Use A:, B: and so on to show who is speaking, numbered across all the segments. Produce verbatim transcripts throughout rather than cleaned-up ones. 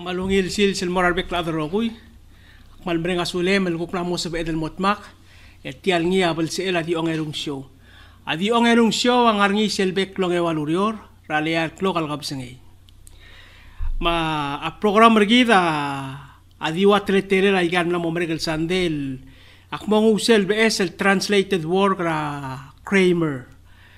A: malungil sil sil moral bek la adrogoy mal brenga sule mal ko plamo sa bedel motmak et tial ngi abel se ela di ongerung show adi ongerung show ang arngi sel bek long e walurior ralear lokal kapsengei ma a program regida adi watre tele la igan la momregel sandel akmong usel bes el translated work ra Kramer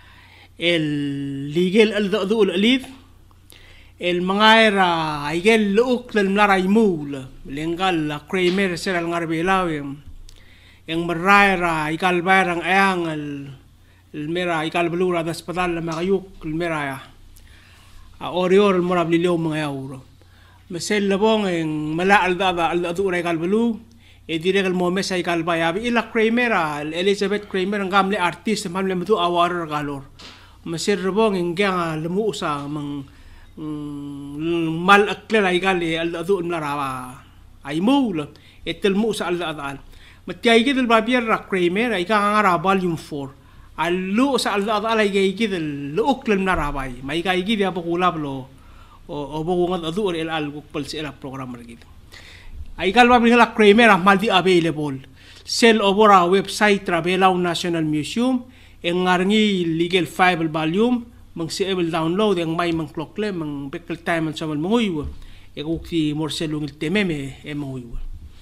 A: el legal al dul alif el mga era igel luuk del mlaray mul lengal la Kramer sera al ngarbelaw yang meraira ikal bayang ayang el mera ikal belura das padal la makayuk el mera ya a orior el morab liliw mga euro mesel labong ang mala al dada al dadu ikal belu e direk el momes ikal bayabi ila Kramer Elizabeth Kramer ang gamle artist man le mutu awar galor mesel labong ang gang lemu sa mang mal akler ay gali al adu mlarawa ay mul etel mu sa al adal matiyay gidel babier ra Kramer ay kangara volume four allu sa al adal ay gidel luuk lem narabay may kay gidi apo kulab lo o bungat adu el al gupal sa program gid ay kalba bingala Kramer maldi available sell over a website ra Belaw National Museum en ngarngi legal five volume mang si able download yang may mang klokle mang bekal time sa mal manguywa e ukti morselung il tememe e manguywa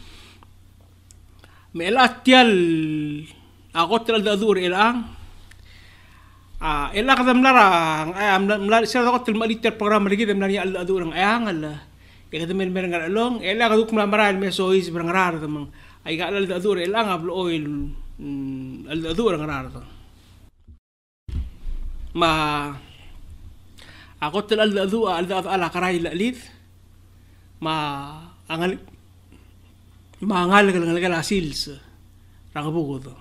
A: me elatial ako tal dadur elang ah ela kadam lara am lar sa ako tal maliter program lagi dem nani al dadur ang ayang al e kadam men men ngalong ela kaduk mamaral me sois brangarar tamang ay ga al dadur elang ablo oil al dadur ang rar ma ako tal al adu al adu ala karay lalit ma angal ma angal gal gal asils rangabugo to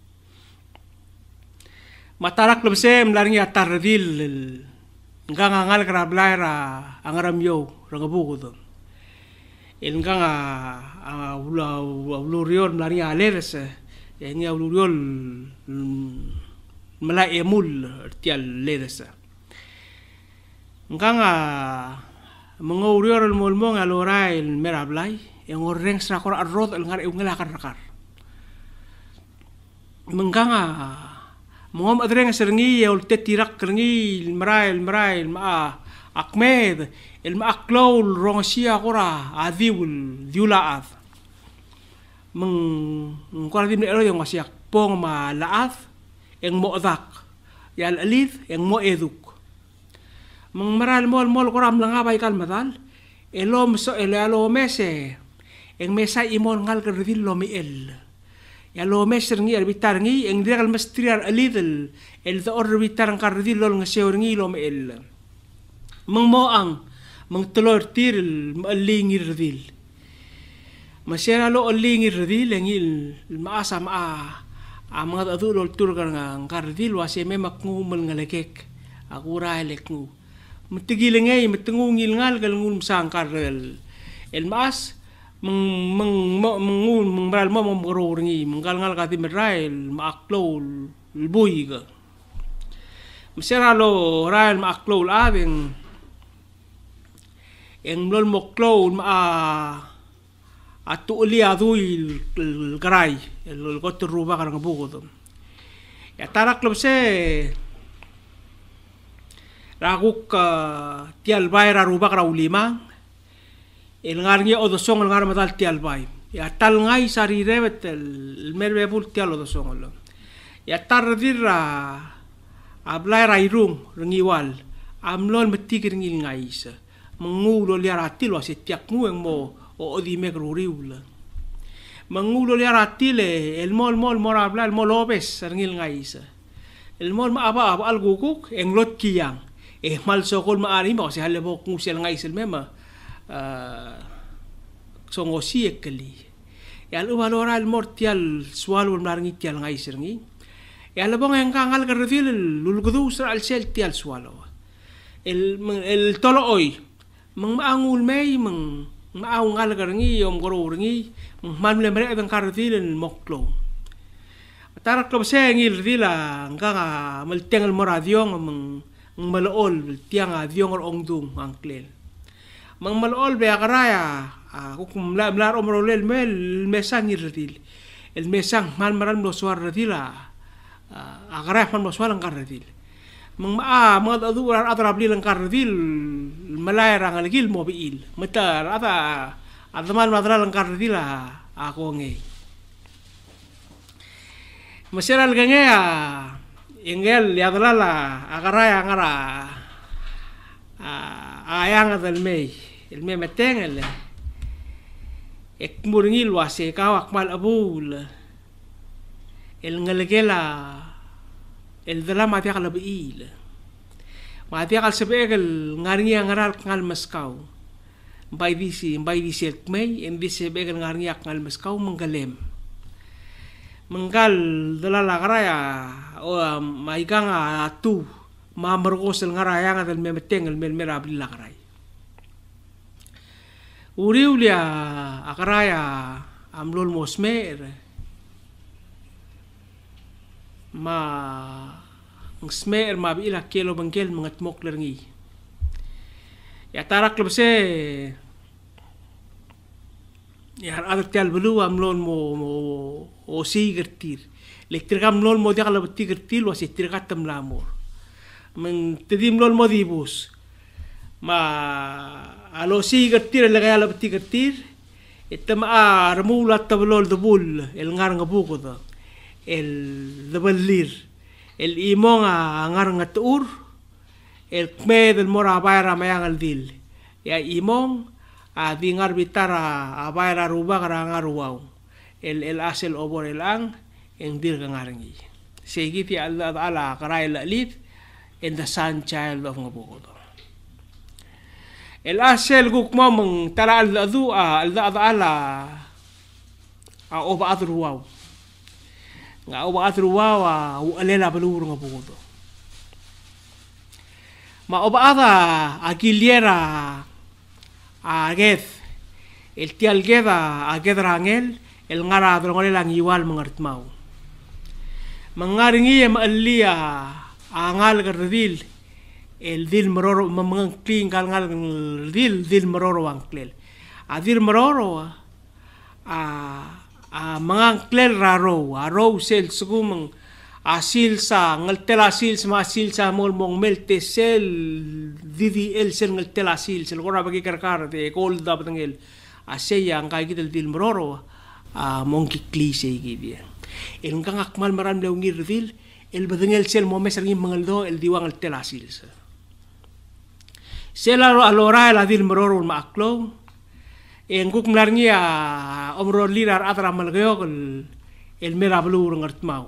A: matarak lebse mlarngi atardil ngang angal krablaira angaramyo rangabugo to el ngang a ula ulurion mlarngi aleres yang ulurion mala emul tial leres nganga mengurior el molmong alora el merablay yang oreng strakor arrot el ngar ungela karkar menganga mongom adreng serngi el tetirak kerngi merail merail ma akmed el ma aklol rongsia kora adiul diulaat meng ngkora dim ero yang masyak pong ma laat yang mo'dak yal alif yang mo eduk mang maral mol mol koram lang abay kal matal elom so elalo mese eng mesa imon ngal kerdil lo mi el ya lo meser ngi erbitar ngi eng diral mestriar alidel el to orbitar ang kardil lo ngaseur ngi lo mi el mang moang mang telor tiril maling irdil masera lo aling irdil engil maasa ma ang mga adulol turgan ng kardil wasi may makngumul nga lekek ako railek ngu matigil ngay matungungil ngal galungul sang karel el mas meng meng mengun mengral mo mengororngi menggal ngal kati merail maaklol buy ga masiralo rail maaklol abeng eng lol moklol ma atu li adui el garay el goto ruba karang bugo to ya tarak lebse raguk tial bay ra ruba kara ulima el ngarngi odosong el ngar matal tial bay ya tal ngai sari rebet el merbe bul tial odosong lo ya tardirra ablay ra irung rengiwal amlon metigir ngil ngai sa mengulo liaratil wasetiak ngueng mo o di megruriula mangulo le ratile el mol mol morabla el molobes serngil ngaisa el mol ma aba aba algukuk en lot kiyang e mal sokol ma ari mo se halebok ngusel ngaisel mema songosi ekeli ya lu valora el mortial swallow marngi tial ngaisel ngi ya lebong en kangal kerdil lulgudu sal sel tial swallow el el tolo oi mang maangul mei mang maaw ngal garngi om goro ngi man le mere ben kardil moklo tarak lo se ngil dila nga mal tengal moradiong mang malol tiang adiong ongdung angklel mang malol be akaraya kukum la mlar omrolel mel mesang irtil el mesang mal maran lo suar radila akaraya man suar angkar radil mang ma ma adu atrabli angkar radil malay rang algil mobil mata ata admal madral angkar radila ako ngi maseral gangea ingel yadlala akaraya ngara ayang adal mei el me meteng el ek murnil wase kawak mal abul el ngalgela el dala mati kala biil mati kal sebegel ngarngi ngaral ngal maskaw bay disi bay disi el mei en disi begel ngarngi ngal maskaw menggalem menggal dala lagraya o maiganga tu ma mergos el ngaraya ngadal me meteng el mel merabli lagray uriulia akaraya amlol mosmer ma ang smer ma bila kelo bangkel mangat mok lergi ya tarak lebse ya ada tial belu amlol mo o si gertir elektrik amlol mo dia kalau beti gertil was elektrik atam lamor men tedim lol mo dibus ma alo si gertir le gaya beti gertir itam a remula tablol debul el ngar ngabuko do el debelir el imong a ngar ngatur el kme del mora bayra mayang al dil ya imong a di ngar bitara a bayra ruba kara ngar wow el el asel obor el ang en dir ngarangi segiti alla ala karay lalit in the sun child of ngabuko do el asel guk mamang tala al adu al ala a oba adru wow nga oba adru wow a alela balur ngabuko do ma oba ada agiliera ageth el tial geda agedranel el ngara drongole lang iwal mangartmau mangaringi maalia angal gardil el dil meroro mamang kling kal ngal dil dil meroro angklel adil meroro a a mangang klel raro aro sel sugumang asil sa ngal telasil sa asil sa mol mong melte sel didi el sel ngal telasil sel gora bagi karkar de kol da batangel aseya ang kay gitel dil meroro a mong kikli say gidi el ngang akmal maram lew ngir dil el badangel sel mo mesar ngim mangaldo el diwang el telasil sa sel alora el adil meroro maaklo en guk mlarngi a omro lirar atra malgayok el el merablu ngartmau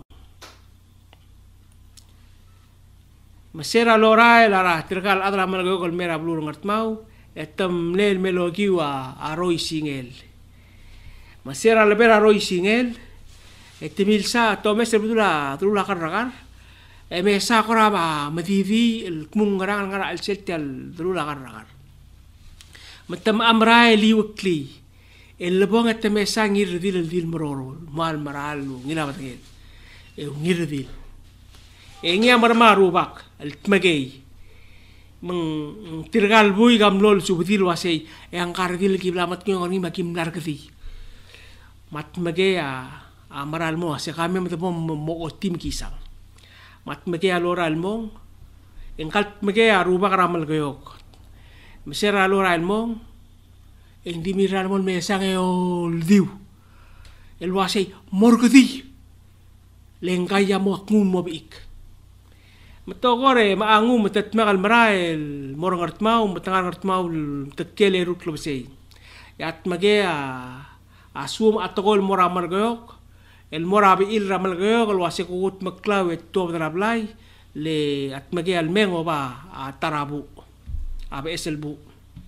A: masera lora el ara tirgal atra malgayok el merablu ngartmau etam lel melogiwa aroi singel masera leber aroi singel etimil sa tomes sebetula trula karagar e mesa koraba madivi el kmungarang ngara el setel trula karagar matam amrai liwkli el lebong et mesa ngir dil dil mororo mal maralu ngila batgel e ngir dil e ngia marmaru bak el tmagay meng tirgal buy gamlol subdil wasay e angkar dil kiblamat ko ngi makim narkati mat magaya amaral mo se kami matapom mo tim kisang mat magaya loral mo engkal magaya ruba karamal gayok mesera loral mo en dimiral mo mesang e ol diu el wasay morgdi lengkaya mo akngum mo biik matogore maangu matatmagal marael morangart mau matangarart mau tatkele rutlo basay yat magaya asum atogol moramar gayok el morabi il ramal gayok el wase kukut maklaw et tuwa darablay le at magaya al mengo ba tarabu abe eselbu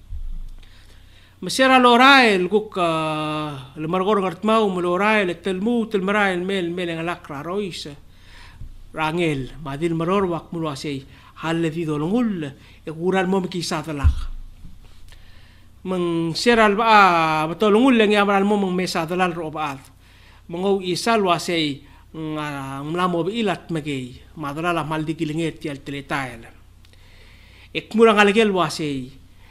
A: masera lorael kuk el margor ngart mau malorael et telmu tel marael mel mel ngalakra rois rangel madil maror wak mulwase halle di dolongul e kural mo mikisatalak meng seral ba batolongul lang yamal mo meng mesa dalal ro baat mengo isal wase nglamo ilat magay madala maldi kilinget yal teletail ek murang algel wase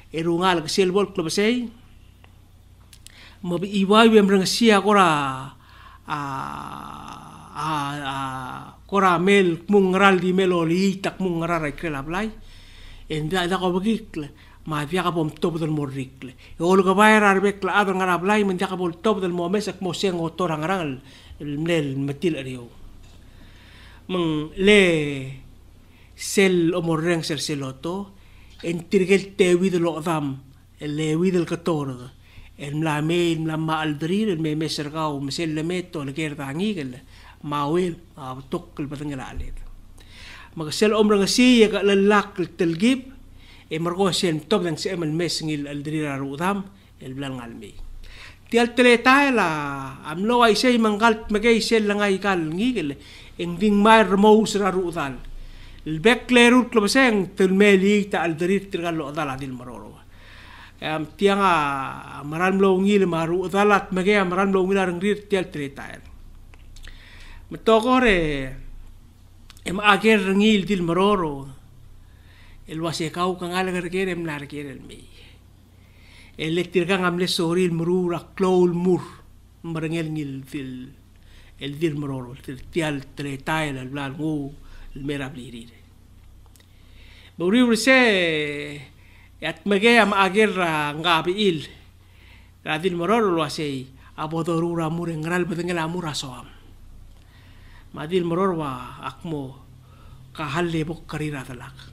A: erungal ke selbol klub sei mabi iwai wem rang sia kora a a a kora mel mungral di meloli tak mungral krelablai enda da ko bagikle ma via ka bom top del morrikle e ol ka bayar arbek la adar ngarablai men ja ka bol top del momesak mo seng otorang rangal el mel metil rio meng le sel omorreng ser seloto en tirgel tewi de lodam el lewi del kator el mlame mlama aldrir el meme sergau mesel le meto le gerda ngigel mawel ma tokkel batengel alet mag sel omreng si ya ka lelak telgib e margo sen top dan se el mes ngil aldrir arudam el blan almi tial teleta la amlo ai sei mangal magay sel langai kal ngigel en ding mar mo sra rudal el beklerut club seng telmeli ta aldrir tirgal lo dala dil maroro am tianga maran lo ngil maru dalat magay maran lo ngil arang rir tial teleta metokore em ager ngil dil maroro el wase kau kangal gerger em lar gerel mi elektrik kang amle soril murura klol mur marangel ngil fil el dil maroro tial tretail el blan ngu el mera blirir buri urse at magay am ager ngabi il radil maroro wase abodorura mur ngral betengel amur asoam madil maroro wa akmo kahalle bok karira talak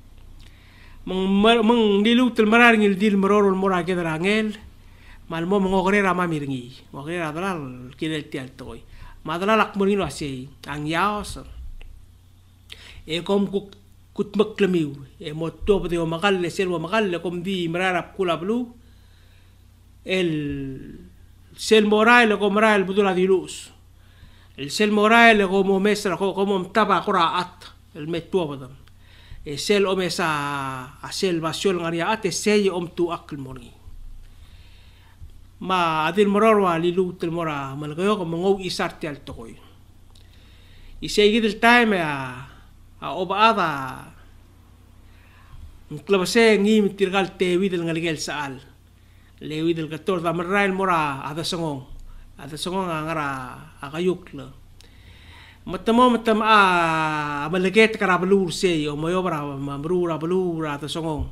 A: meng meng dilu tel marar ngil dil maroro mora ke darangel mal mo ngogre rama mirngi ngogre radal kidel tial toy madala lak murin wase ang yaos e kom kut kut maklemiu e motto de magal le sel magal le kom di mararap kula blu el sel moral ko moral budula dilus el sel moral ko mo mesra ko mo taba quraat el metto badam e sel omesa a sel basol ngaria ate sey om tu akl moni ma adil mororwa lilu tel mora malgayo ko mongo isarte al tokoy isey gidel time a a obaada nklabase ngi mitirgal tewi del ngaligel saal lewi del kator da marrail mora ada songong ada songong ngara akayuk la matamo matam a malaget karabalur se o mayobra mamrura balura ta songong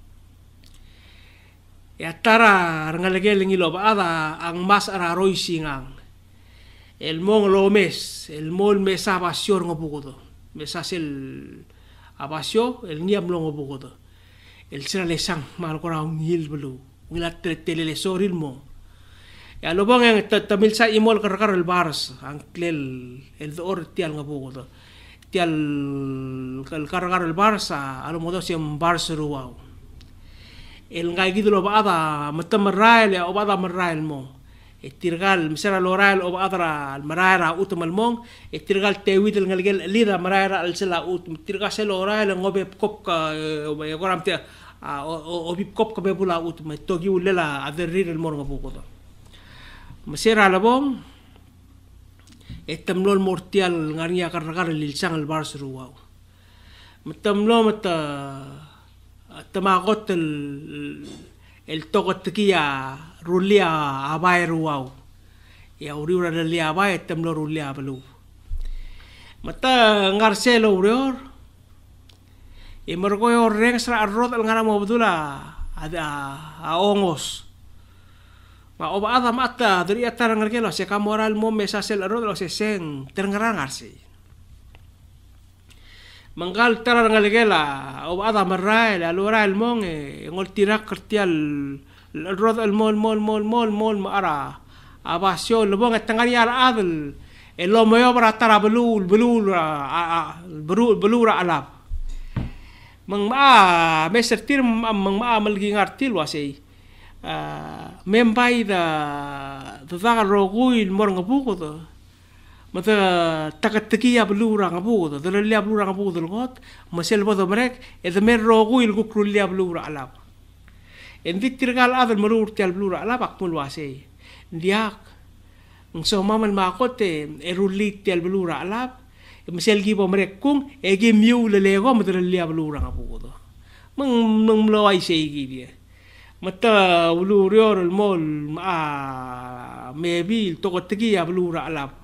A: ya tara rangalagel ngilo ba ada ang mas ara roy singang el mong lomes el mol mesa basyor ngobugodo mesa sel abasyo el niam lo ngobugodo el sira lesang mal ko raw ngil belu ngilat tele le soril mo ya lo bang yang tamil sa imol karkar el bars ang klel el or tial nga bugo tial kal karkar el barsa alo modo siyang bars ruwaw el ngay gido lo baada matam rail o baada marrail mo etirgal misera lorail o baada al marara utumal mong etirgal tewid el ngalgel lida marara al sela ut tirga sel lorail ngobe kop ka ya goram te o bip kop ka bebula ut ma togi ulela aderir el mor nga bugo masera labong etamlol mortial ngariya karkar lilsang el bars ruwaw matamlo mata tamakot el el tokot kiya rulia abay ruwaw ya uriura dalia abay etamlo rulia balu mata ngarselo urior e margoyo reng sra arrot al ngara mo bedula ada aongos ma oba ada mata dari atar ngargelo se kamoral mo mesa sel arrot lo se seng terngarangar si manggal tara ngalgela oba ada marrai la lora el mon e ngol tirak kertial arrot el mol mol mol mol mol ma ara abasyo lo bong tangari ala adel e lo moyo bara tara belul belul belul belul alap mang ma meser tir mang ma malgi ngartil wasei Uh, membai da da da rogui mor ngabugo da mata takatiki ya blura ngabugo da da lia blura ngabugo da got masel bodo merek e da mer rogui lu kru lia blura alap en diktirgal adal marur tial blura alap akmul wasei diak ngso mamal makote e rulit tial blura alap e masel gibo merek kung e gi miu le lego mata lia blura ngabugo da meng meng mloi sei gi dia mata ulurior el mol a maybe toko tegi ya blura alap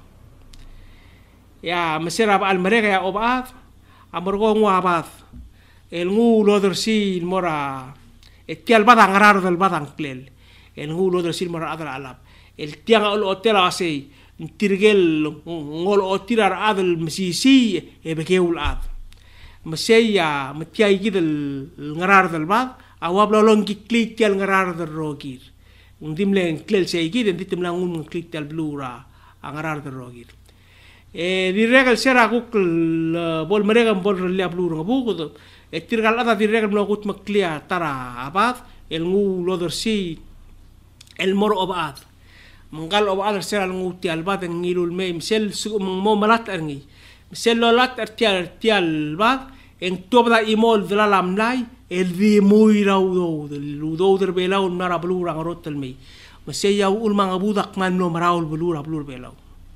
A: ya mesera al mereka ya obat amorgo nguabat el ngu lodersi mora etial badang rar del badang klel el ngu lodersi mora adal alap el tiang ol hotel asei tirgel ngol otirar adal mesisi e bekeul ad meseya metiai gidel ngarar del bad awab lolong klik tial ngarar del rogir undim len klel sei gid enditem lang un klik tial blura ngarar del rogir e di regal sera kuk bol mereka bol relia blura ngabugo e tirgal ada di regal mlagut maklia tara abad el ngu lodersi el mor obad menggal obad sera ngu tial bad ngilul me misel mo malat arngi misel lolat tial tial bad en tobda imol dlalam nai el di muy raudo del ludo der belau nara blura ngarotel me meseya ul mangabudak man no maraul blura blur belau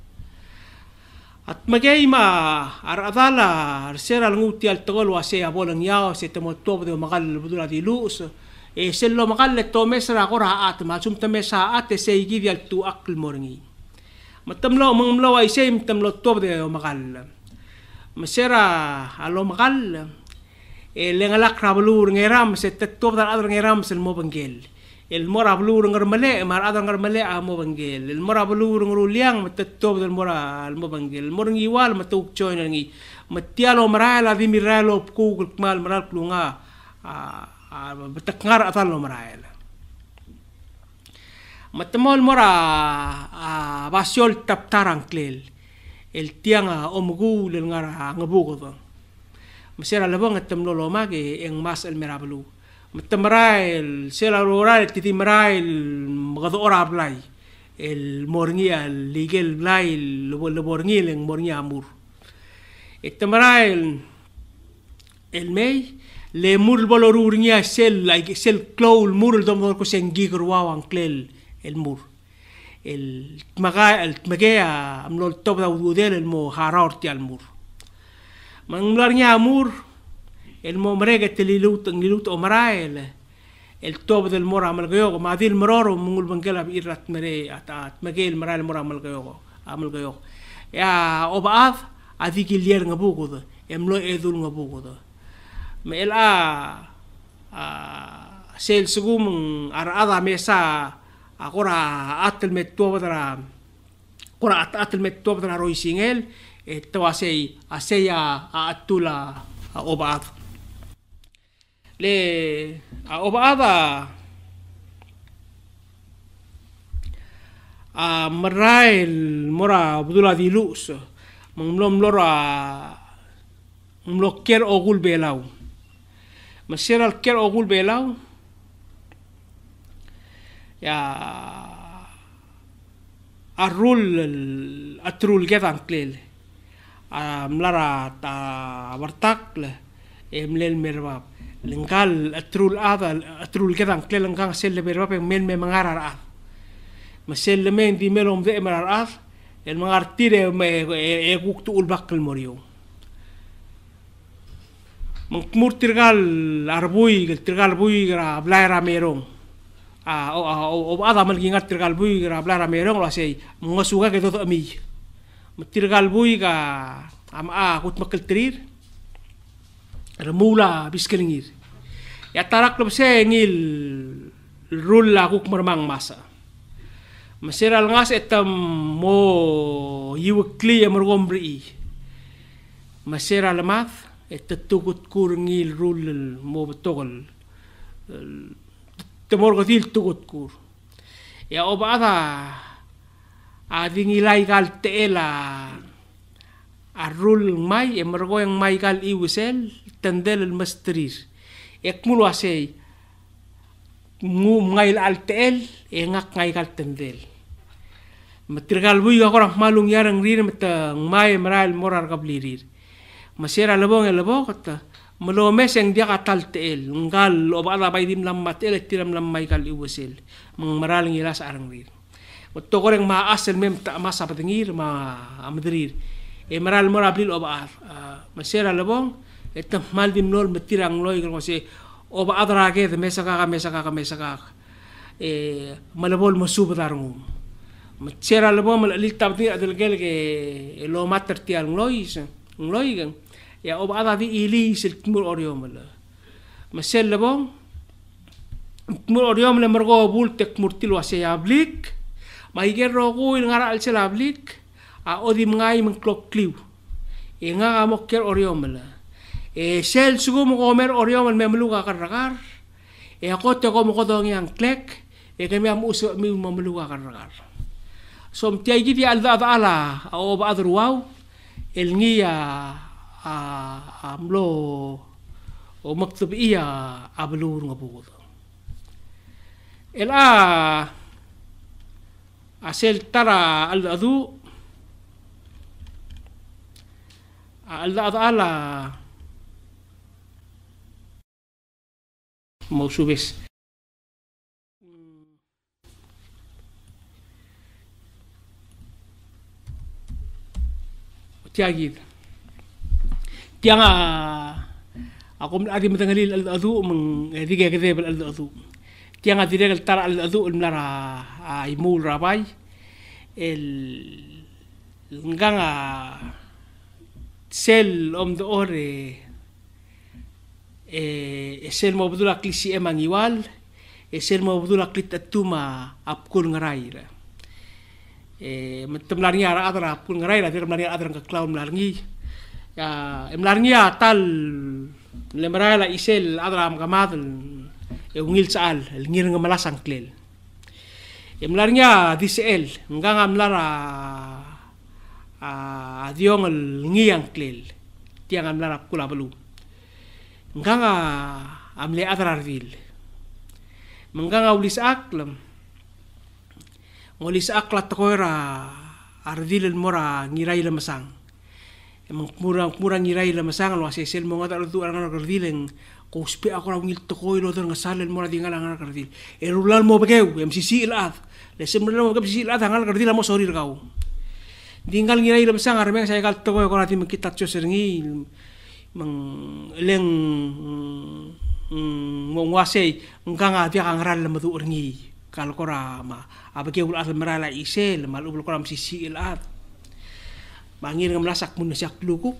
A: at magay ma aradala sera nguti al togol wase abolang yao se temo tob de magal budula di lus e sello magal le to mesra gora at ma sum temesa at se gidi al tu akl morngi matamlo mangmlo ay se matamlo tob de magal mesera alo magal e lengalak rablur ngeram se tob dar adr ngeram sel mo bangel el mora blur ngarmale mar adang ngarmale a mo bangel el mora blur nguliang matetob del mora al mo bangel morngi wal matuk join ngi matialo marala di miralo ku mal maral klunga a betakngar atalo marala matemol mora a basol taptarang klel el tianga omgu el ngara ngabugo mesera labong atemlo lomage eng mas el merablu Matamarail, sela rural, titimarail, magado ora blay. El morngia, el ligel blay, el morngil, el morngia amur. Etamarail, el mei, le mur bolorurnia sel, like sel clowl mur el domor ko sen gigruwa ang klel el mur. El maga, el magea, amlol top da udel el mo harorti al mur. Manglarnia amur, el mo mereka telilut ngilut omarael el tob del mora amal gayo ma dil mororo mungul bangela irat mere atat magel maral mora amal gayo amal gayo ya obaaf adiki lier ngabugo emlo edul ngabugo me ela a sel sugum arada mesa agora atel metto dra agora atel metto dra roisingel et tawasei aseya atula obaaf le a obaada a marail mora budula di luz mlom lora mloker ogul belau masera al ker ogul belau ya arul atrul gedan klel a mlara ta wartak le emlel merbab lengkal atrul ada atrul kedang klel lengkang sel le berapa men me mangarar a masel le men di melom de marar a el mangar tire me e guktu ul bakkel morio mur tirgal arbui tirgal bui gra blaira merong a o ada mal gingat tirgal bui gra blaira merong la sei ngosuga ke to ami tirgal bui ga am a kut makkel trir remula biskelingir ya tarak lo se ngil rulla kuk mermang masa maseral ngas etam mo yiwkli amergombri maseral math etetukut kur ngil rul mo betogol temorgotil tukut kur ya obada adingilai gal teela arul mai emergo yang mai gal iwisel tendel el mastrir ekmulu asay ngu ngail altel e ngak ngai gal tendel matirgal bui agora malung yarang rir mata mai maral morar gablirir masera lebong el lebong kata melo meseng dia katal tel ngal obala baidim lam matel tiram lam mai gal iwisel mang maral ngilas arang rir to goreng ma asel mem ta masa patengir ma amdrir e maral morabil obar masera lebong etam maldim nol metirang loy kalau se o ba adra ke de mesa ka mesa ka mesa ka e malabol mo subadarngum Matsera lebo mal litab ti adel gel ke lo mater ti al lois loigan ya ob ada di ili sil mur oriom la masel lebo mur oriom le mergo bul tek murtil wase ablik mai gerro ku ngara al sel ablik a odi ngai men klok kliu e nga mo ker oriom la e sel sugo mo comer oriom me meluga karragar e akote ko mo kodong yang klek e kami am uso mi mo meluga karragar som tiai gidi al da ala o ba adruau el ngia a amlo o maktub iya ablur ngabu el a asel tara al adu al da ala mo subes tiagid tianga ako adi matangalil al adu meng dige gede al adu tianga dire tara al adu mlara ay mul rabay el nganga sel om de ore e sel mo budula klisi emang iwal e sel mo budula klit atuma apkul ngaraira eh temlarnya ara adra pun ngerai lah temlarnya adra ke cloud melarngi ya emlarnya tal lemrai la isel adra am kamadel e ungil saal ngir ngamalasang klel emlarnya disel ngang amlara a diong ngiang klel tiang amlara kula belu ngang amle adra vil menganga ulis aklam ngolis aklat koira ardil mora ngirai lemasang emang murang murang ngirai lemasang lo asesel mo ngata tu orang orang ardileng ko spe ako ra ngil to koiro ter ngasal mora dingal ang ardil erulal mo begeu M C C ilat le semrelo mo M C C ilat hangal ardil mo sorir kau dingal ngirai lemasang armeng saya kal to ko ra tim kita cho serngi mang leng mo ngwasei nganga dia kangaral lematu orngi kalau kora ma abake ul asal merala isel malu ul koram sisi ilat mangir ngamlasak mun sak lukuk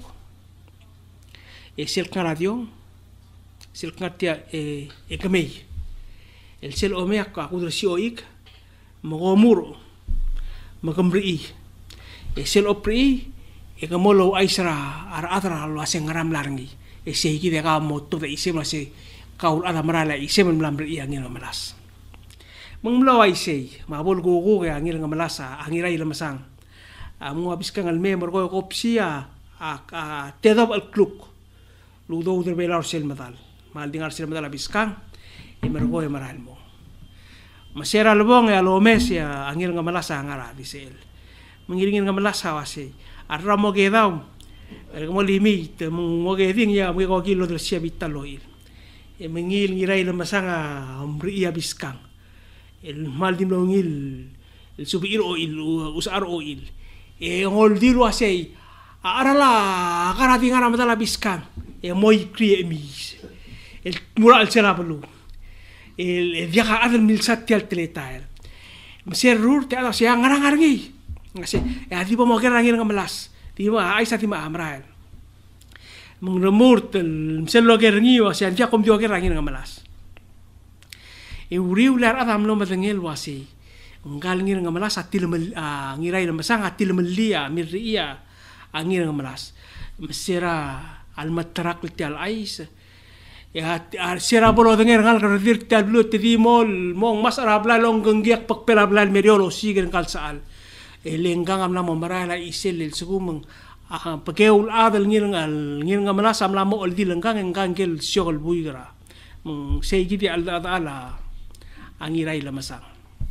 A: e sel radio sel ngatia e e kemei el sel omeak aku der si oik mogomuro magamri e sel opri e kamolo aisra ar atra lo aseng ngaram larngi e seiki de ka moto de isem ase kaul ada merala isem melamri angin malas mengmulawai sei mabol gogo ya ngil ngamalasa angirai lemasang amu habis kan al member ko kopsia a tedab al kluk ludo der belar sel metal mal dingar sel metal habis kan e mergo e maral mo masera lebong ya lo mes ya angil ngamalasa ngara disel mengiringin ngamalasa wase arra mo ge daw er mo limit mo ge ding ya mo ko kilo der sia bitaloil e mengil ngirai lemasang amri habis kan el mal dim longil el subir oil usar oil e ngol dilu asei arala karati ngara matala biskan e moi krie mis el mural sera belu el viaja adel mil satial teletail meser rur te ada sia ngara ngarngi ngase e adi mo gerang ngir ngamelas di ma ai sa ti ma amrael mengremur tel sel lo gerngi wa sia dia kom dio gerang ngir ngamelas e uriu lar adam lo matengel wasi ngal ngir ngamalas atil ngirai lemasang atil melia mirria angir ngamalas mesera al matrak tial ais ya sera bolo denger ngal kerdir tial blu ti mol mong mas arabla long genggiak pak pelabla meriolo sigen kal saal e lenggang amna mo marala isel el sugumeng ah pakeul adal ngir ngal ngir ngamalas amla mo ol di lenggang enggang kel syol buigra mong sei gidi al ala angirai lemasang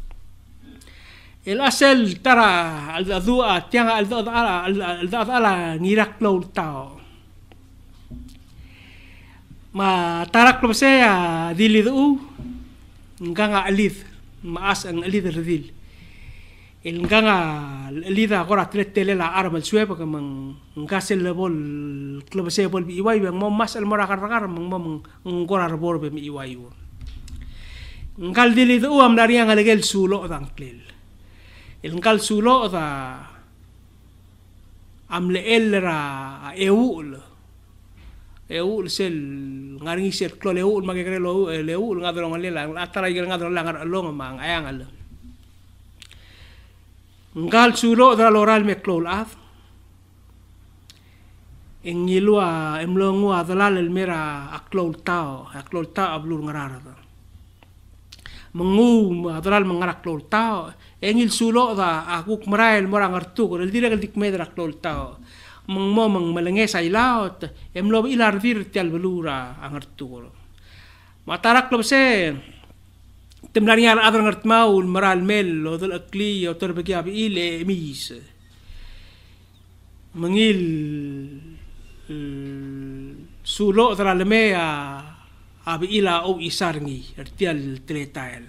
A: el asel tara al dua tiang al ala al ala ngirak lo tao ma tarak lo saya dili du nganga alith maas ang alith redil el nganga lida kora tretele la armal sue pa mang ngasel lebol club se bol bi iwai bang mo mas al mora kar mang mo ngora bor be mi iwai wo ngal dili do am dari ang alegel sulo dang klel el ngal sulo da am le el ra eul eul sel ngaringi sel klo eul magekre lo eul ngadro ngalela atara igel ngadro langar long mang ayang al ngal sulo dra loral me klol af engilua emlongu adalal el mera aklol tao aklol tao ablur ngarara mengu adalal mengarak klol tao engil sulo da akuk merail morang artu ko el dire el dik medra klol tao meng mo meng melenge sai laut emlo ilar vir tial belura angartu ko matarak lo se temlani al adar ngart maul maral mel o dal akli o terbagi abi ile mis mengil sulo dal lemea abi ila o isarngi ertial tretail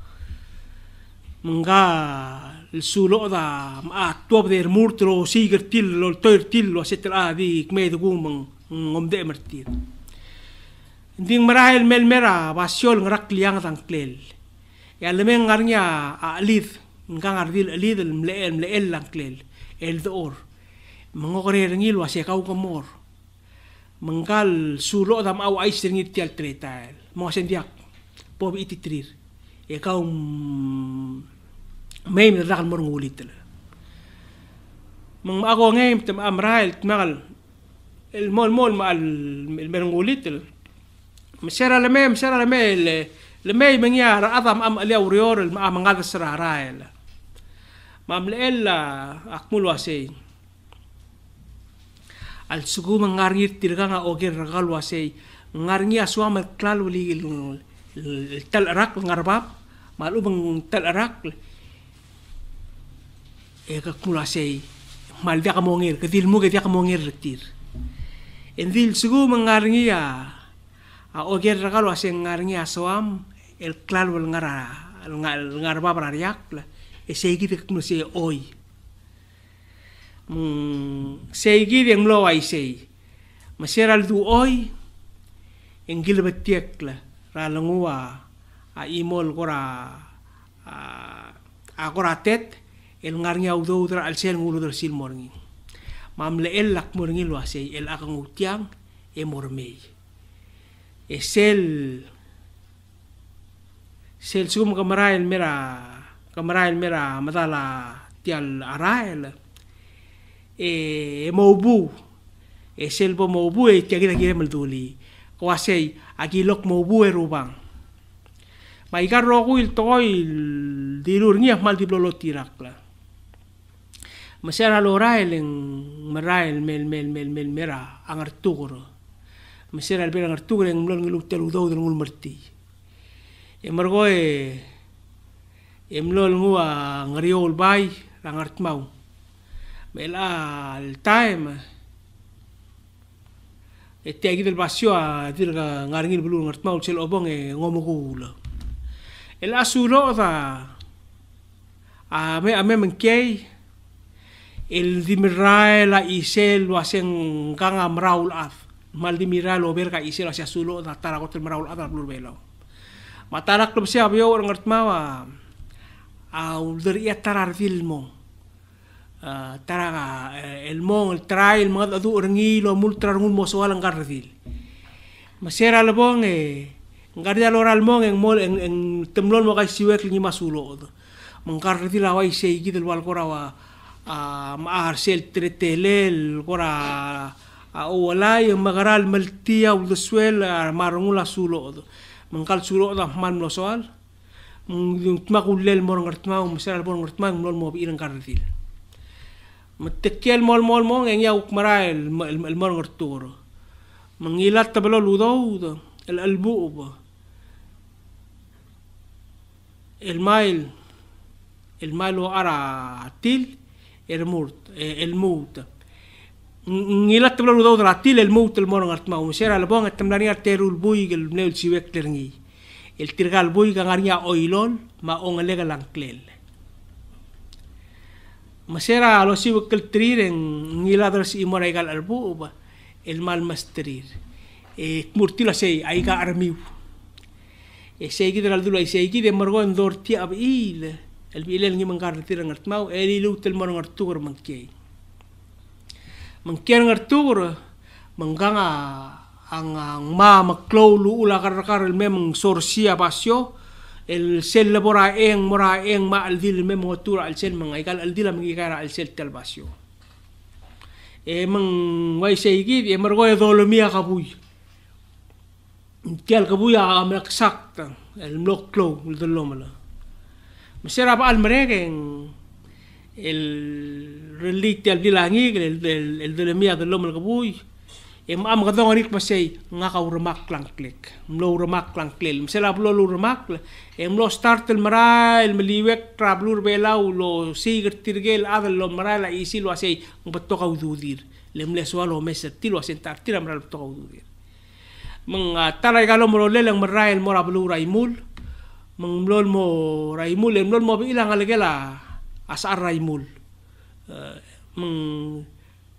A: menga sulo da ma tob der murtro siger til lo toir til lo setel adi kmed gumang ngomde mertir ding marahel mel mera basiol ngrak liang tang klel ya lemeng ngarnya alid ngang ardil alid mleel mleel lang klel el dor mengore ngil wase kau komor mengal sulo dam au ais ngit tial tretail mo sendiak pob ititrir e kau may mi rakal mor ngulit la meng ako ngay tem amrail tmagal el mol mol ma al merungulit la mesera le mem mesera le mel le may mengia adam am ali aurior el ma mangal srarail mam le ella akmul wasay al sugu mangarngir tirga nga oger ragal wasay ngarngi aswam klal uli tal arak ngarbab malu bang tal arak e ka kulasay mal dia ka mongir kadil mo dia ka mongir retir endil sugu mangarngi a a oger ragal wasay ngarngi aswam el klal wal ngara ngarbab rariak la e segi de kunose oy mm segi de mlo ai sei maseral du oy engil betiek la ralangua a imol gora a gora tet el ngarnya udo udra al sel ngulu der sil morngi mamle el lak morngi lo sei el akang utiang e mormei e sel sel sum kamarail mera kamarail mera madala tial arael e mobu e sel bo mobu e tiagida gire melduli kwasei agilok mobu e rubang mai garro guil toy dilur ngiak mal diblolo tirakla masera lorail en merail mel mel mel mel mera angartugro masera el ber angartugro en mlol ngulu telu do del ngul merti e margo e e mlol ngua ngriol bai angart mau mela el time e te agil basio a dirga ngarngil bulu ngart mau sel obong e ngomugula el asulo da a me a me menkei el dimirai la isel wasen ganga mraul af mal dimirai lo berga isel asia sulo da taragot mraul af blur belo matarak klub sia bio ngart mawa a ulder ia tarar filmo taraga el mon el trail mag adu rengi lo multrar ngun mosoal ngarvil masera lebong e ngardia loral mong en mol en en temlon mo kay siwek ni masulo mengkarvil awai sei gidel wal korawa a maarsel tretelel kora a olay magaral maltia ul suel marungula sulo mengkal sulo da man lo soal makulel mor ngartma masera bon ngartma mol mo bi irang karvil matekel mol mol mong en yauk marail el mor ngarturo mengilat tabalo ludo el albu el mail el malo ara til el murt el mut ngilat tablo ludo dra til el mut el mor ngartma masera el bon tamlani terul buig el neul siwek terngi el tirgal buig ngarnya oilon ma ongalega langklel Masera lo si wakil trir en ngiladar si imora igal arbu ba el mal mastrir. E murtila sei aiga armiu. E sei gid al dula sei gid margo en dorti ab il el bilel ngi mangar tira ngart mau el ilu tel mar ngar tugur mangkei. Mangkei ngar tugur manganga ang ang ma maklo lu ula kar kar el mem sorsia basyo el sel labora eng mora eng ma al dil mem motura al sel mangai kal al dil mangi kara al sel tel basyo. E mang wai sei gid e margo e dolomia kabuy. Tial kabuya amak sakta el mloklo el dolomala. Masera pa al meregen el relite al dilangi el el el dolomia dolomala kabuy. Em am gadong arik masay nga ka uramak lang klik. Mlo uramak lang klil. Masela blo uramak em lo start el mara el meliwek trablur belaw lo siger tirgel adal lo mara la isi lo asay ngbato ka ududir. Lem leswa lo meset tilo asen tartira mara to ka ududir. Mang taray galo mo le lang mara el mora blu raimul. Mang mlol mo raimul em mlol mo ilang alegela asar raimul. Mang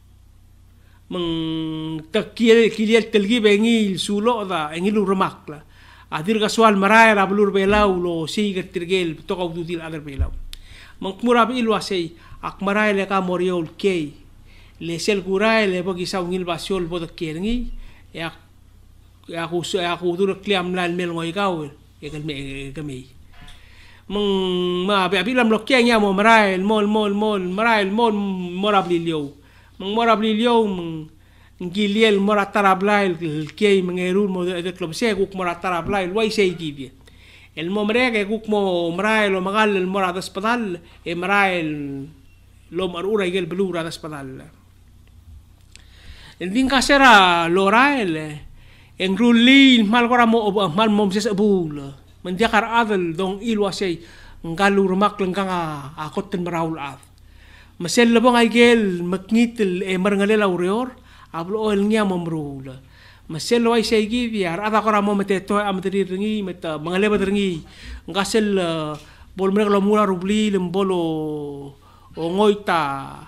A: meng takiel kiliel telgi bengi sulo da engilu remak la adir kasual marai la blur belau lo siger tirgel to ka udil adir belau meng murab ilu asei ak marai le ka moriol kei le sel kurai le bogi sa ngil basiol bod kengi ya ya ku ya ku dur kliam lan mel ngoi kau e gal me kami meng ma be abilam lo kenya mo marai mol mol mol marai mol morab lilio mang mora blilio mang giliel mora tarablail kei mangerul mo de club se guk mora tarablail wai sei gibie el mo mrege guk mo mrail lo magal el mora das padal e mrail lo marura igel blura das padal el din kasera lorail en rulil mal gora mo mal mom ses abul man diakar adel dong ilwa sei ngalur mak lengkanga akot ten maraul af masel labong ay gel maknitil e marangalel aurior ablo oil niya mamrula masel way say gidi ar ada ko ramo mete to am tiri ringi meta mangaleba ringi ngasel bol mereka lo mula rubli lembolo o ngoita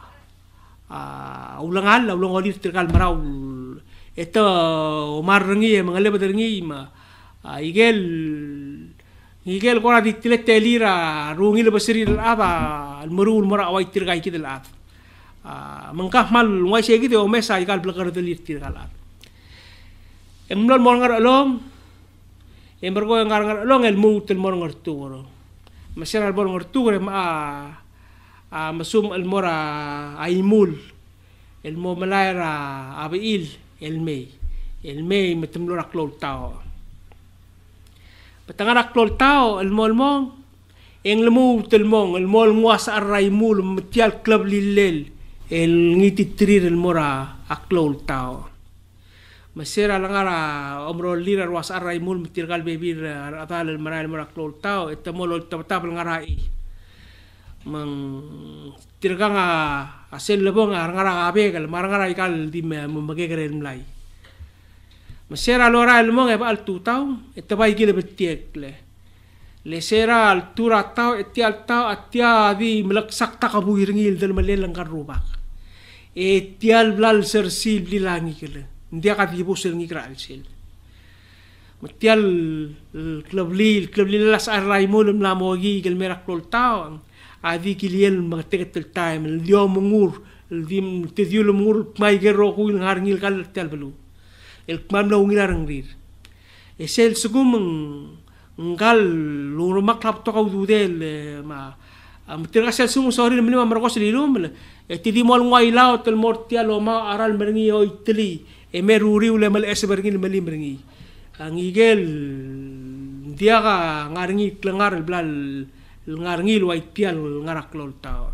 A: a ulangal ulang olir terkal maraul eto mar ringi mangaleba ringi ma igel igel kora di tilet telira rungi le basiri aba al marul mara awai tirgai kidel at mangkah mal wai segi de o mesa igal blakar de lir tirgal at emlol mor ngar along embergo ngar ngar along el mut el mor ngar turo masera al mor ngar turo ma a masum el mora aimul el mo malaira abil el mei el mei metemlora klol tao Patangarak klol tao el mol mong eng lemu tel mong el mol nguas arai mul metial klub lilel el ngiti trir el mora aklol tao masera langara omro lira was arai mul metial gal bebir atal el mara el mora klol tao et mol tab langarai mang tirganga asel lebong ngara abe gal marangara ikal di magegeren mlai masera lora el mong e al tu tau e tabai gile betiek le le sera al tura tau e tial tau atia di melaksak ta kabuirngil dal malelang karubak e tial blal sersil lilangi kele ndia ka di bosel ngi kral sel matial club lil club lil las arai molum la mogi gel merak lol tau adi kiliel magatek tel time dio mungur dim te dio mungur mai gero ku ngar ngil kal tel belu el kmam la ungira rangrir esel sugum ngal luru maklap to kau dudel ma am tirga sel sum sorry mini ma margos lilum ti di mol ngoi lao tel mortia lo ma aral merengi o itli e meruri ule mal esbergi mali merengi ang igel dia ka ngaringi klengar blal ngaringi lo itial ngarak lol tao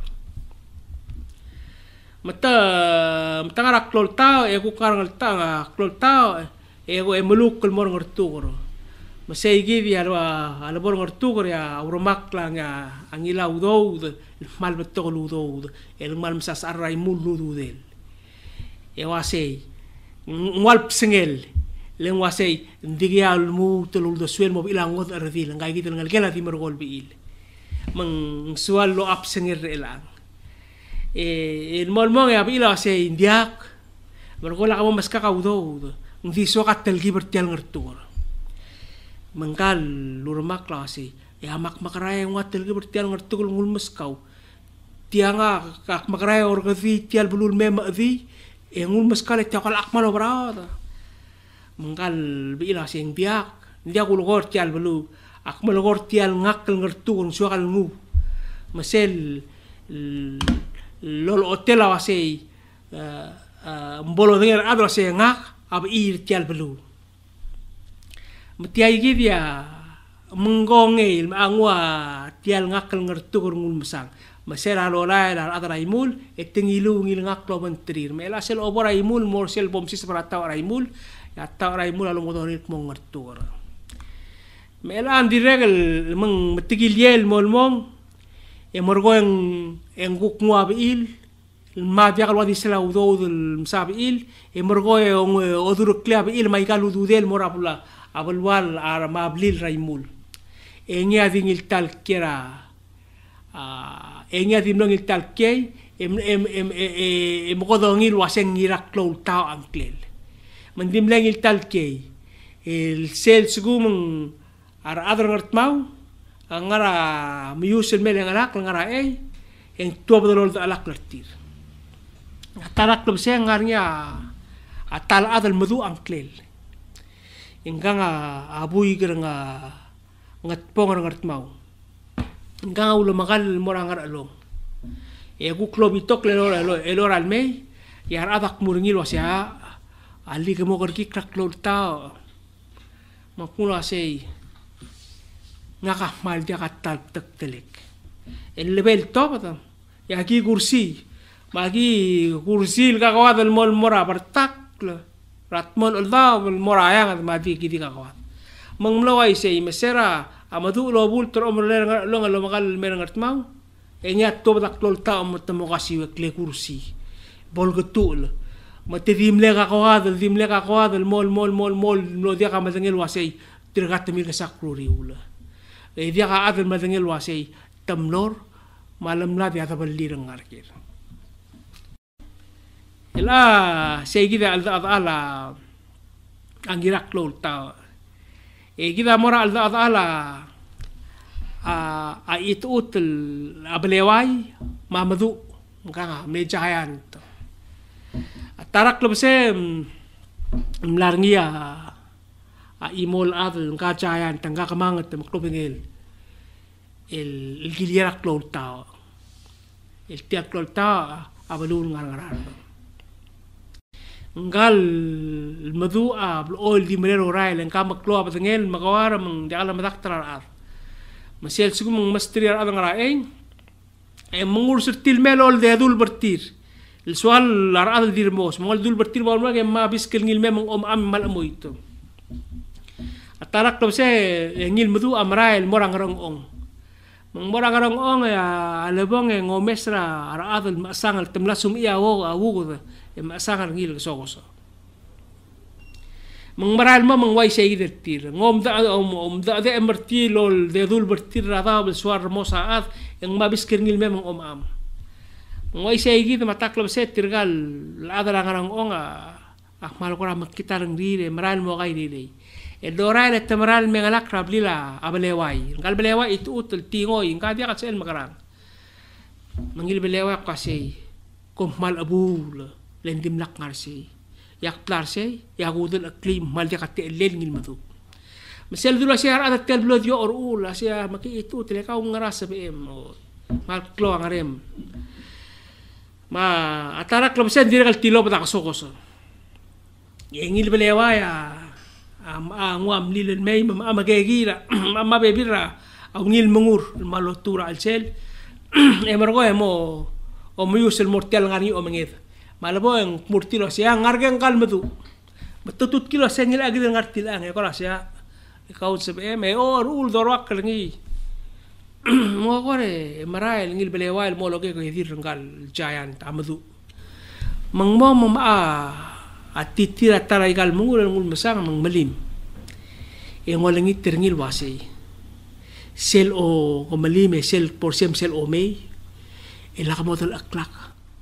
A: mata mata klol tao e ku karang tanga klol tao e go e muluk kul mor ngortugoro masay gi ya ala bor ngortugoro ya urumak lang ya angila udo mal beto udo el mal msas arai mulu del e wasei ngwal psengel le wasei ndigia al mu tulu do suel mo ilang ngot arvil ngai gitel ngal kela ti morgol biil mang sual lo up sengel elang eh el molmong ya bila se indiak bergola kamu mas kakaudo ndi so katel gi bertial ngertur mengkal lurmak klase ya mak makrai ngatel gi bertial ngertur ngul meskau tianga kak makrai orgavi tial bulul mema vi e ngul meskal tiakal akmal obrada mengkal bila se indiak dia gulgor tial bulu akmal gor tial ngakkel ngertur so kal ngu mesel lol hotel awasei mbolo dengar adra se ngak ab ir tial belu metiai gi dia menggongel angwa tial ngakkel ngertur ngul mesang masera lola dar adra imul etengilu ngil ngak lo mentrir mela sel obora imul mor sel bom sis berata raimul ya ta raimul alu modorit mong ngertur mela andiregel meng metigil yel molmong e morgo en en guk muabil ma dia kalau di sela udo del musabil e morgo e odur klab il mai kalu dudel morapula abulwal ar mablil raimul e nya dingil tal kera a e nya dimnong il tal kei em em em e mogo ngil wasen ngirak klol ta anklel mendimleng il tal kei el sel sugum ar adr ngartmau angara miusil meleng alak ngara ei yang tua betul alak lertir atarak lem se ngarnya atal adal madu angklel ingkang abui geranga ngatpong ngat mau ingkang ulo makal morang ngar along e gu klub itok lelo lelo elor almei yar adak muringil wasya ali kemo kerki krak lolta makula sei ngakah mal dia katal tek telik el level top ta ya ki kursi magi kursi ka kawat el mol mora bertak ratmol ulda el mora yang mati ki di kawat mengmlawai sei mesera amadu lobul ter omr le lo ngalo makal mer ngat mau enya to tak tol ta om temo kasi wek le kursi bol getul mate dim le ka kawat el dim le ka kawat el mol mol mol mol lo dia ka matengel wasei tirgat mi ka sakruri ula e dia ka adel matengel wasei tamlor malam la dia ta balli rengar kir ela sei gida al ala angirak lol ta e gida mora al ala a a itutul ablewai mamadu nganga mejayan to atarak lebse mlarngia a imol adel ngajayan tangga kamangat maklubengel el el gilirak lol ta el tiak lol ta abalun ngar ngal madu ab oil di merero rail en kam klo ab tengel magawara mang di alam daktar ar masel sugum mastri ar ngara ein e mengur sertil melol de adul bertir el soal ar al dirmos mol dul bertir wal ma ma biskel ngil memang om am mal amoito atarak to se ngil madu amrail morang rong ong mang morang rong ong ya lebong e ngomesra ar adul masangal temlasum iya wo awu e masangal ngil sogoso mengmaral ma mengwai sei dertir ngom da om om da de emerti lol de dul bertir rada bel suar mosaat yang ma biskir ngil memang om am ngwai sei gi matak lo set tirgal adara ngarang onga akmal ko ram kita reng dire maral mo gai dire e dorai le tamaral mengalak rablila abalewai ngal belewai itu utul tingoy ngka dia ka sel makarang mangil belewai kasi kommal abul lendim lak ngarsi yak plarse ya gudul aklim mal dia kate len ngil matu mesel dulu siar ada tel blood yo or ula sia maki itu tele kau ngarasa bem mal klo ngarem ma atarak lo sen dire kal tilo pata kasokoso ngil belewa ya am angwam lilen mei ma magegira ma bebira au ngil mengur malotura al sel e margo emo o muyusel mortel ngari o menged malabo yang murtilo siya ngargang kalmadu betutut kilo sengil agi dengar tilang ya kora siya kau sebe me o rul dorwak ngi mo kore marai ngil belewal mo loge ko hidir ngal giant amadu mangmo ma atitira tarai gal mungul ngul mesang mang melim e ngolengi terngil wasi sel o ko melim sel por sem sel o mei e la kamodol aklak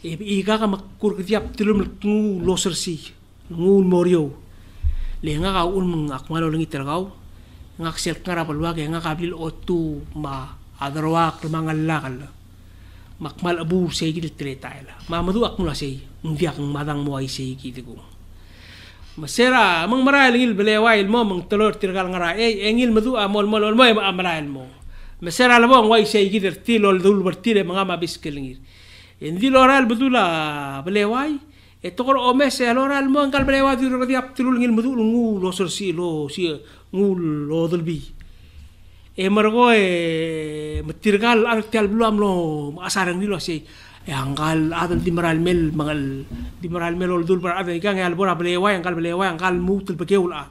A: iga ka makur ketiap tilum ngu loser si ngu morio le nga ka un mong akmalo langi tergau nga ksel ngara palwa ke nga kabil otu ma adarwak mangalakal makmal abu sei gil tretaila ma madu akmula sei ndiak madang mo ay sei kitigo masera mang maral ngil belewai mo mang telur tirgal ngara e engil madu amol mol mo amral mo masera labo ngwai sei gider tilol dul bertile mga mabiskel ngir endi loral betula belewai e tokor omes e loral mo ngal belewai dir diap tilul ngil madu ngu lo sersi lo si ngu lo dolbi e margo e matirgal ar tial belum lo asarang dilo sei e anggal adal di maral mel mangal di maral mel ol dul bar adal ikang al bora belewai anggal belewai anggal mutul bekeul a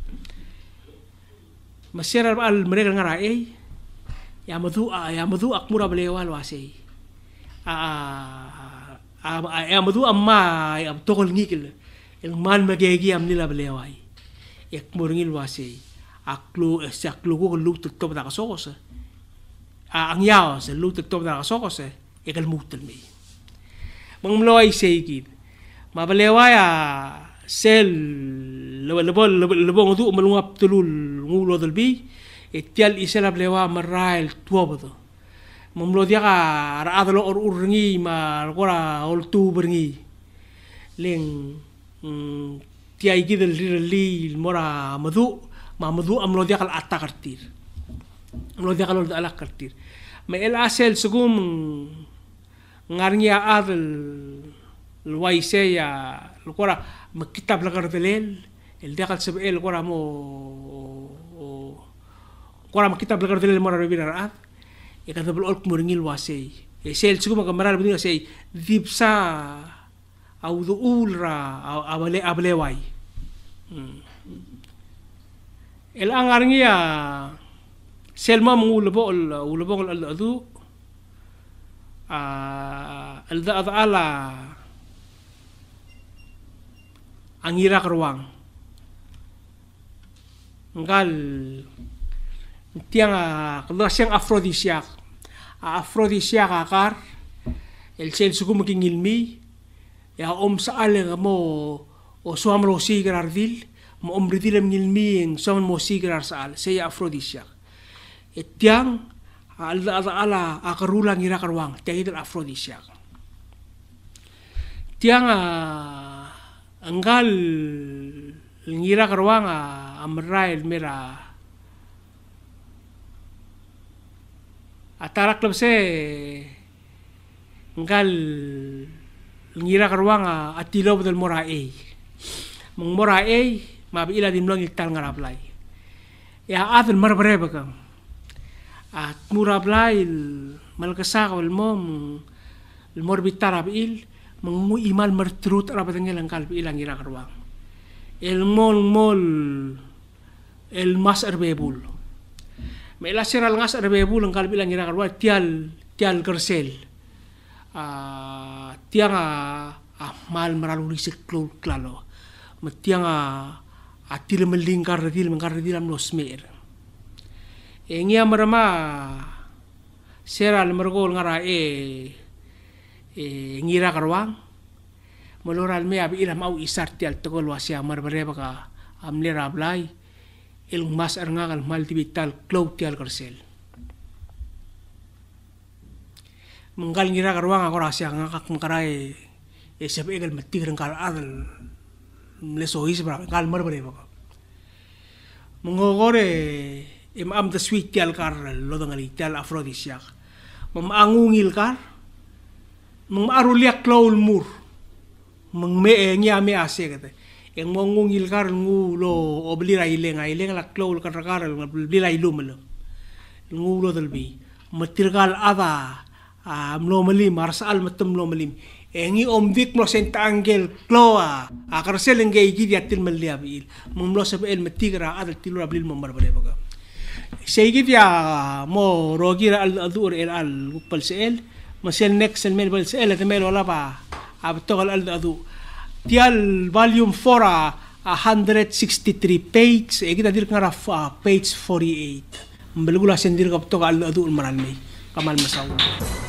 A: masera al mereka ngara e ya madu ya madu akmura belewai lo sei a a madu amma ya tokol ngikil el man magegi am nila belewai ek morngil wasei aklu saklu ko lu tutop da kasokos a ang yao sa lu tutop da kasokos e kal mutel me mangmloy seikid mabalewai a sel lebol lebong du malungap tulul ngulo dalbi etial isela blewa marail tuobodo mamlo dia ka raadlo or uringi ma kora ol tu berngi leng tiai gidel li mora madu ma madu amlo dia kal atakartir amlo dia kal alak kartir ma el asel sugum ngarngia adel lwaisea lkora makitab lagardelel el dia kal sebe el kora mo kora makitab lagardelel mora rebiraat e kata bel ol kumringil wasei e sel sugum kamaral bini wasei dipsa au do ulra abale ablewai el angarngia selma mengulbo ulbo al adu a al da ala angira kerwang ngal tiang kalau siang afrodisiak afrodisiak akar el sel suku making ilmi ya om saale mo o suam rosi garardil mo om ridil ilmi ang suam mo si garar saal saya afrodisiak etiang ala ala akarulang ira karwang tiang itu afrodisiak tiang anggal ngira karwang amrail mera atarak lang se ngal ngira karwanga atilo del morae mong morae mabila dim lang iktal ngarablay ya atul marbre bakam at murablay malkasa wal mom el morbitar abil mong imal martrut rabatangel ang kalbi ilang ngira karwang el mol mol el mas arbebul may lasiral ngas arbebul ang kalbi ilang ngira karwang tial tial kersel Uh, tiang a uh, mal maraluri seklol klalo matiang a uh, atil melingkar dil mengkar dil am nosmer engia marama seral mergol ngara e e ngira karwang moloral me abi ilam au isar tial togol wasia marbare baka amlera blai il mas arngal mal tibital klo tial kersel menggal ngira karwang ako rasya ngakak mengkarai e sebe egal mati rengkal adal mlesohis bra kal marbare baka mengogore im am the sweet tial kar lo dangali tial afrodisiak mamangungil kar mengaruliak klaul mur mengme ngia me ase kate yang mangungil kar ngu lo oblira ileng ileng la klaul kar kar oblira ilum lo ngu lo dalbi matirgal ada Ah, mlo malim arsal matem mlo malim engi omdik mlo senta angel kloa akarsel ngei gidi atil maliabil mlo sabel matigra adal tilura bil mombar bare baga seygid ya mo rogira al adur el al gupal sel masel next el mel bal sel at mel wala ba abtol al adu tial volume four a one sixty-three page e kita dir ngara page forty-eight mbelgula sendir kapto al adu maral me kamal masaw